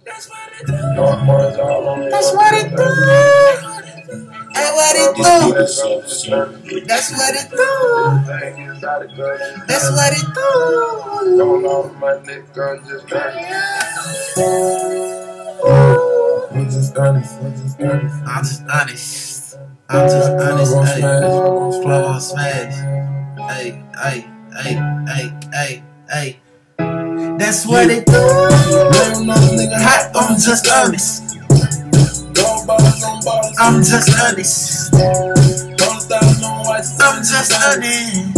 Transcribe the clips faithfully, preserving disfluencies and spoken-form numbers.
That's what it do. That's what it do. That's what it do. That's what it do. That's what it do. I'm just honest. I'm just honest. I'm just honest. I'm just honest. Hey, flow on smash. Hey, hey, hey, hey, hey, hey. That's what it do. Hot, I'm just honest. I'm just honest. I'm just honest.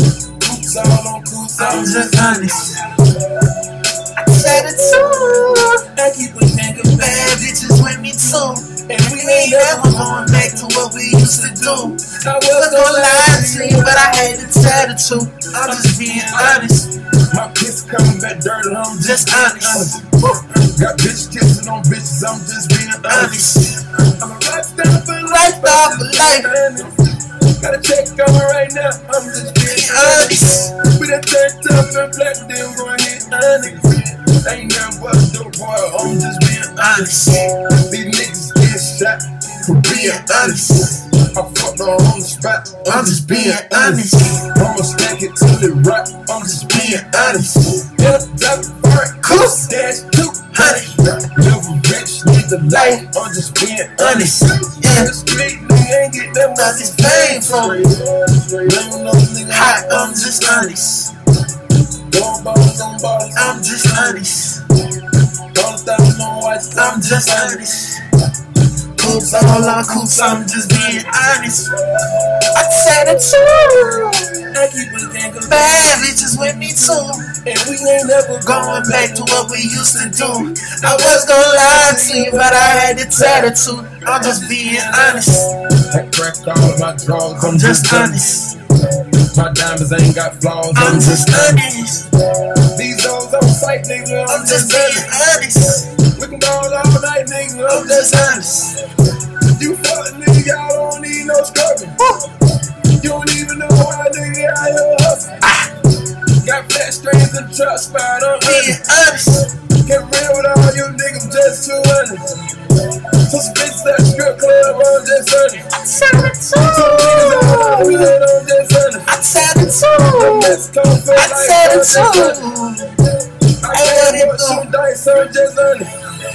I'm just honest. I said it too. I keep a gang of bad bitches with me too. And we ain't ever going back to what we used to do. I was gonna lie to you, but I had to tell the truth. I'm just being honest. My piss coming back dirty, I'm Just honest. Got bitch kissing on bitches, I'm just being honest. I'm a rock star for life, Star for life. Got a check coming right now, I'm just being Honest. We done turned tough and black, then we're gonna hit honest. Ain't nothing but a dope boy, I'm just being honest. These niggas get shot for being honest. I fucked her on the spot, I'm just being honest. I'ma stack it till it rock, I'm just being honest. Yeah, drop it, alright, cool, dash two hundred. Never rich, need the life, I'm just being honest. Yeah. The street nigga ain't get that much Nothing's paid for it. Hot, I'm just honest. I'm just honest. I'm just honest. Coops all on coops, I'm just being honest. I said it too. I keep a gang of bad bitches with me too. And we ain't never going back to what we used to do. I was gonna lie to you, but I had to tell the truth. I'm just being honest. I cracked all of my drawers, I'm just honest. My diamonds ain't got flaws, I'm just honest. These hoes on sight, nigga, I'm just being honest. We can go all night, nigga, I'm just honest. You fuck, nigga, y'all don't need no scrubbing. You don't even know why, nigga, out here hustling. Ah. Got flat strings and truck spot, I'm Being honest. honest. Get real with all you niggas, just too honest. So some bitches at the strip club, I'm just honest. I said it Some niggas too. out we let I'm just honest. I said it The too. mess come feel I like said it I'm just honest. too. I Hey, what can't it put do? some dice, I'm just honest.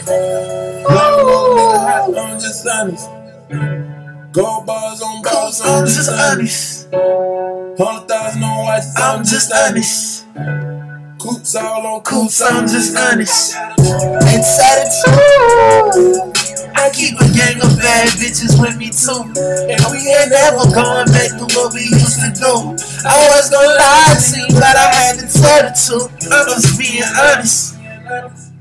Ooh. I'm just honest. Gold bars on bars, I'm just honest. Hundred thousand on white, I'm just honest. Coops all on Coops, coops, I'm just honest. And said it too. I keep a gang of bad bitches with me too. And we ain't never going back to what we used to do. I was gonna lie to you, but I had to tell the truth. I'm just being honest.